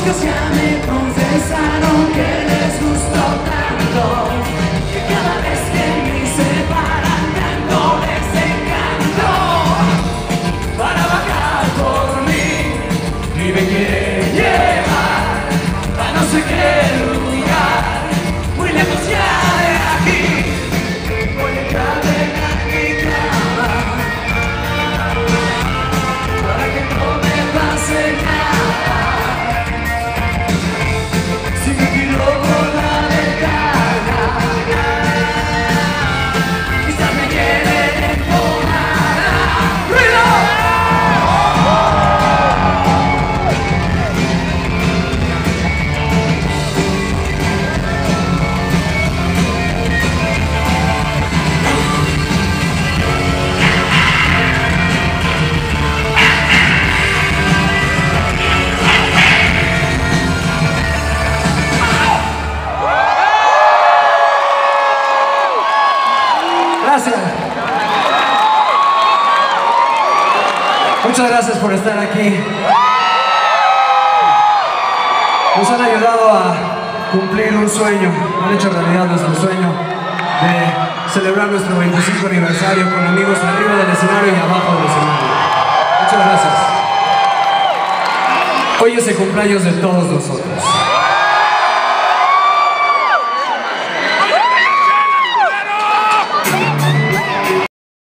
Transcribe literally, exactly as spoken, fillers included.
moscas ya me confesaron que les gustó tanto, que cada vez que me separan tanto les encanto. Para bajar por mí y me quieren llevar a no sé qué lugar, muy lejos ya de aquí. Voy a encadenar mi cama para que no me pase nada. Si me tiro por la ventana, quizás me quieren entonar. ¡Ruido! Gracias. Muchas gracias por estar aquí. Nos han ayudado a cumplir un sueño, han hecho realidad nuestro sueño de celebrar nuestro veinticinco aniversario con amigos arriba del escenario y abajo del escenario. Muchas gracias. Hoy es el cumpleaños de todos nosotros.